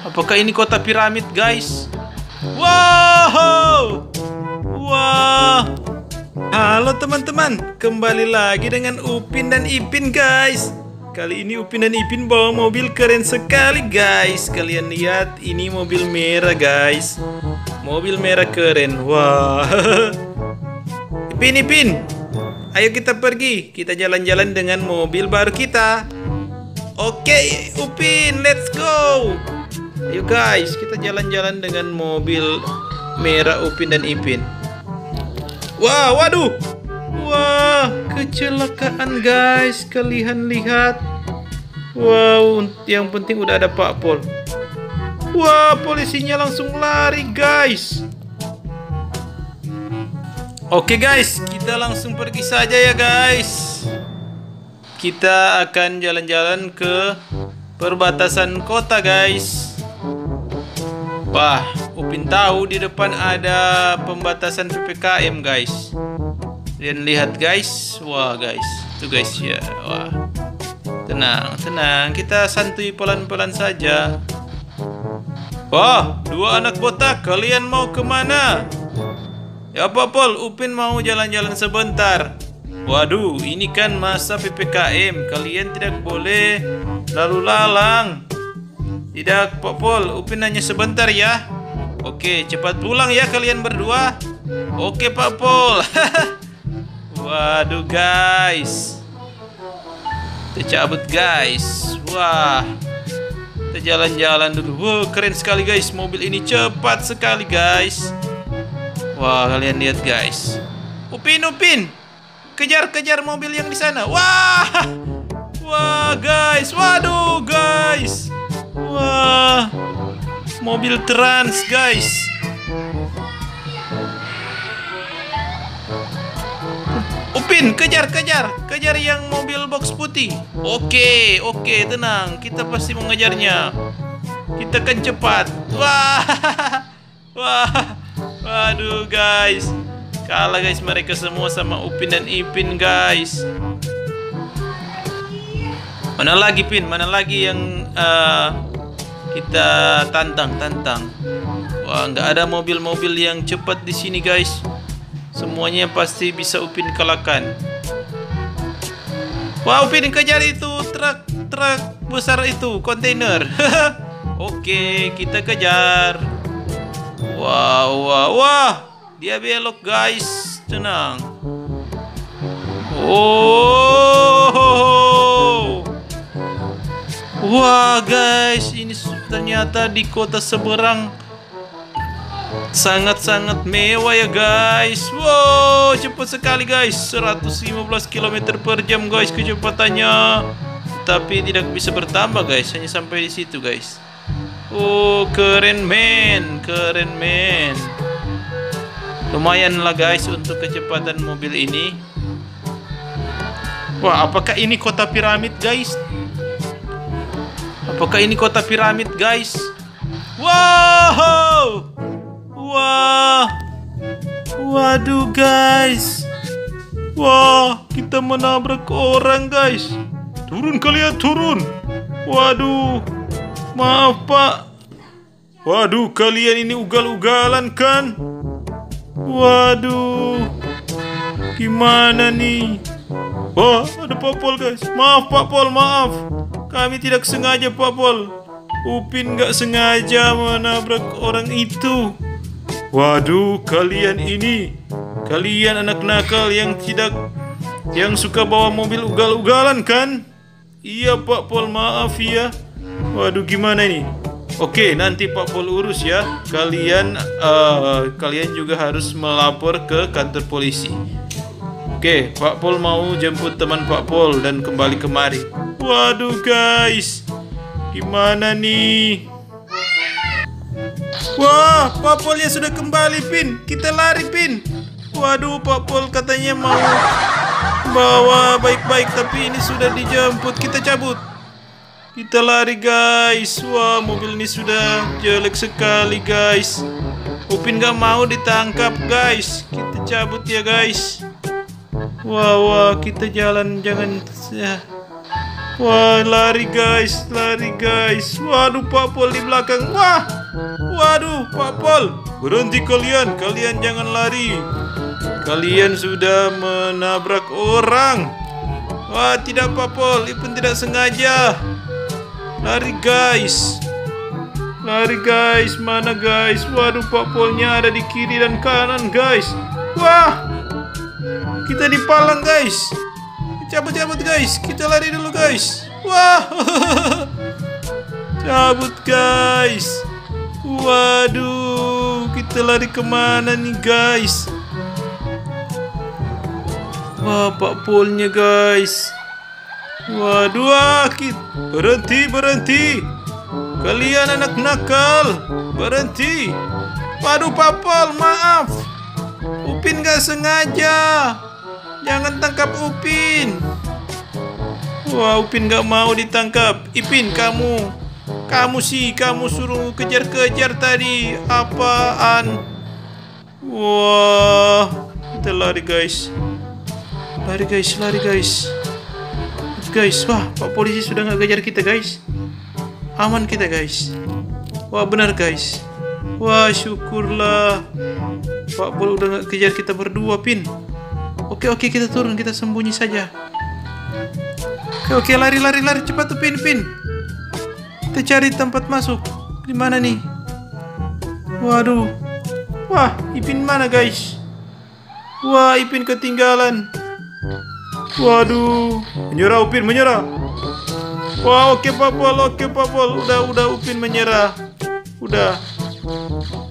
Apakah ini kota piramid, guys? Wow! Wah! Halo teman-teman, kembali lagi dengan Upin dan Ipin, guys. Kali ini Upin dan Ipin bawa mobil keren sekali, guys. Kalian lihat, ini mobil merah, guys. Mobil merah keren. Wah. Ipin, ayo kita pergi. Kita jalan-jalan dengan mobil baru kita. Oke, Upin, let's go. Ayo guys, kita jalan-jalan dengan mobil merah Upin dan Ipin. Wah, waduh. Wah, kecelakaan guys. Kalian lihat. Wow, yang penting udah ada Pak Pol. Wah, polisinya langsung lari guys. Oke guys, kita langsung pergi saja ya guys. Kita akan jalan-jalan ke perbatasan kota guys. Wah, Upin tahu di depan ada pembatasan PPKM guys. Dan lihat guys, wah guys, itu guys ya, wah. Tenang, kita santuy pelan-pelan saja. Wah, dua anak botak, kalian mau kemana? Ya Pak Pol, Upin mau jalan-jalan sebentar. Waduh, ini kan masa PPKM, kalian tidak boleh lalu lalang. Tidak, Pak Pol, Upin hanya sebentar ya. Oke, cepat pulang ya kalian berdua. Oke, Pak Pol. Waduh, guys. Kita cabut, guys. Wah. Kita jalan-jalan dulu. Wow, keren sekali, guys. Mobil ini cepat sekali, guys. Wah, kalian lihat, guys. Upin. Kejar mobil yang di sana. Wah. Wah, guys. Waduh, guys. Wah, mobil trans guys. Upin, kejar yang mobil box putih. Oke, tenang, kita pasti mengejarnya. Kita kan cepat. Wah, waduh guys, kalah guys mereka semua sama Upin dan Ipin guys. Mana lagi Pin? Mana lagi yang kita tantang? Wah, nggak ada mobil-mobil yang cepat di sini guys. Semuanya pasti bisa Upin kalahkan. Wah, Upin kejar itu truk besar itu, kontainer. Oke, kita kejar. Wah, dia belok guys. Tenang. Oh. Wah guys, ini ternyata di kota seberang sangat-sangat mewah ya guys. Wow, cepat sekali guys, 115 km per jam guys kecepatannya. Tapi tidak bisa bertambah guys, hanya sampai di situ guys. Oh, keren men. Lumayan lah guys untuk kecepatan mobil ini. Wah, apakah ini kota piramid guys? Wow! Wah! Waduh guys. Wah, kita menabrak orang guys. Turun kalian, turun. Waduh. Maaf Pak. Waduh, kalian ini ugal-ugalan kan? Waduh. Gimana nih? Wah, ada Pak Pol guys. Maaf Pak Pol, maaf. Kami tidak sengaja Pak Pol. Upin nggak sengaja menabrak orang itu. Waduh, kalian anak nakal yang suka bawa mobil ugal-ugalan kan? Iya Pak Pol, maaf ya. Waduh, gimana ini? Oke, nanti Pak Pol urus ya. Kalian juga harus melapor ke kantor polisi. Oke, Pak Pol mau jemput teman Pak Pol dan kembali kemari. Waduh guys, gimana nih? Wah, Pak Polnya sudah kembali Pin. Kita lari Pin. Waduh, Pak Pol katanya mau bawa baik-baik, tapi ini sudah dijemput. Kita cabut. Kita lari guys. Wah, mobil ini sudah jelek sekali guys. Upin gak mau ditangkap guys. Kita cabut ya guys. Wah, kita jalan, jangan ya. Wah, lari guys, lari guys. Waduh, Pak Pol di belakang. Wah, waduh, Pak Pol. Berhenti kalian, kalian jangan lari. Kalian sudah menabrak orang. Wah, tidak Pak Pol, Ipin tidak sengaja. Lari guys. Lari guys, mana guys? Waduh, Pak Polnya ada di kiri dan kanan guys. Wah, kita dipalang guys. Cabut-cabut guys, kita lari dulu guys. Wah, cabut guys. Waduh, kita lari kemana nih guys? Wah, Pak Polnya guys. Waduh, berhenti, berhenti. Kalian anak nakal, berhenti. Waduh, Pak Pol, maaf. Upin gak sengaja. Jangan tangkap Upin. Wah, Upin gak mau ditangkap. Ipin, kamu suruh kejar-kejar tadi. Apaan? Wah, kita lari guys. Lari guys, lari guys. Guys, wah, Pak polisi sudah gak kejar kita guys. Aman kita guys. Wah, benar guys. Wah, syukurlah. Pak Pol udah gak kejar kita berdua, Pin. Oke, kita turun, kita sembunyi saja. Oke, lari, cepat tuh, Pin. Kita cari tempat masuk. Di mana nih? Waduh. Wah, Ipin mana, guys? Wah, Ipin ketinggalan. Waduh. Menyerah, Upin, menyerah. Wah, oke Pak Pol. Udah Upin menyerah. Udah.